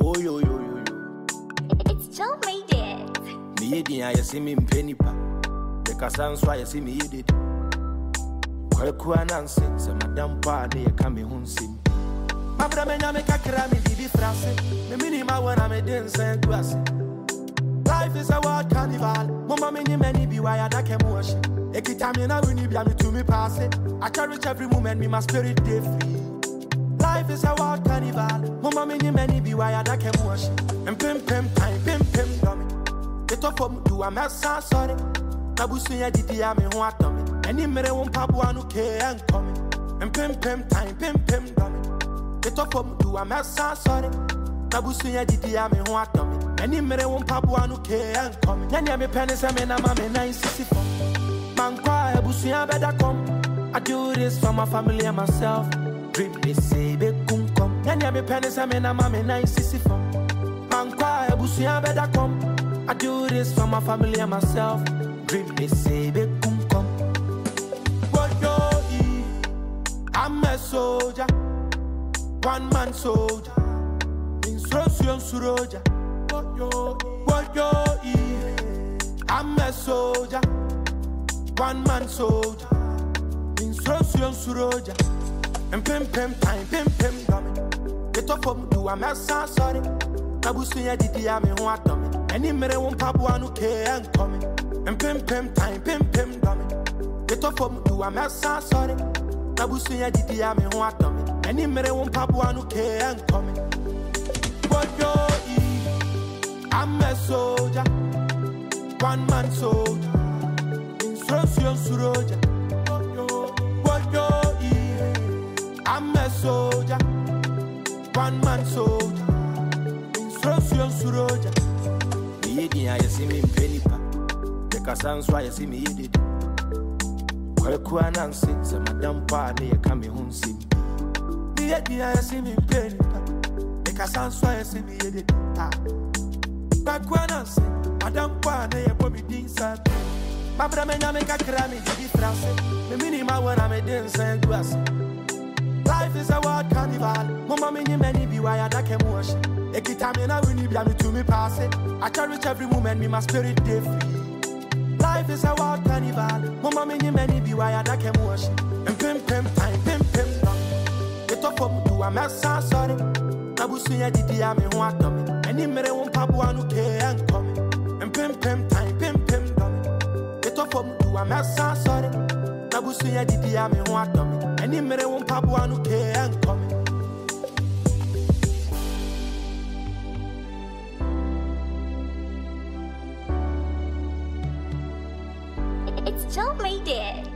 Oh yo yo yo yo. It's Joe made it. Me yedi I see me penny pa. The casan so I see me yedi. Kwaku Ananse, se madam pa ne come home sim. Abra me nyame kakra me bibi frase. Me minima wana me dance grass. Life is a wild carnival. Mama many many be why I dake muashi. Ekitamina wini bia me to me pass it. I cherish every moment, me my spirit day free. Life is a wild carnival. Mama many be why I dake muashi. And pim time, pim dummy. It up for do a mess sorry. Nabusi ya didi ya me ho atomi. Any mere won pabu anu ke and coming. And pim time, pim dummy. It up for do a mess sorry. Nabusi ya didi ya me ho atomi. Any mere won pabu anu ke and coming. Nyanya me penny se me na mama na insisi for. Man kwa ebusi ya better come. I do this for my family and myself. Dream me say be kum come. Nyanya me penny se me na mama na insisi for. Man kwa ebusi ya better come. I do this for my family and myself. Dream me say be kum come. What yo I'm a soldier, one man soldier. Instruction suroja. What yo I'm a soldier, one man soldier. Instruction suroja. And pim time, pim dummy. Get up from do a mess sorry. Nabusi ya didi ya me ho atomi. Any mere won pabu anu ke and coming. And pim time, pim dummy. Get up from do a mess sorry. Nabusi ya didi ya me ho atomi. Any mere won pabu anu ke and coming. What yo I'm a soldier, one man soldier. Instruction suroja. What yo I'm a soldier, one man soldier. Instruction suroja. Me yedi I see me penny pa. The casan so I see me yedi. Kwaku Ananse, se madam pa ne come home sim. Me yedi I see me penny pa. The casan so I see me yedi. Kwaku Ananse, madam pa ne bomi dinsa. Babra me nyame kakra me bibi frase. Me minima wana me dance grass. Life is a wild carnival. Mama many be why I dake muashi. Ekitamina wini bia me to me pass it. I cherish every moment, me my spirit day free. Life is a wild carnival. Mama many be why I dake muashi. And pim time, pim dummy. Get up for do a mess sorry. Nabusi ya didi ya me ho atomi. Any mere won pabu anu ke and coming. And pim time, pim dummy. Get up for do a mess sorry. Nabusi ya didi ya me ho atomi. Any mere won pabu anu ke and coming. It's Joe made it.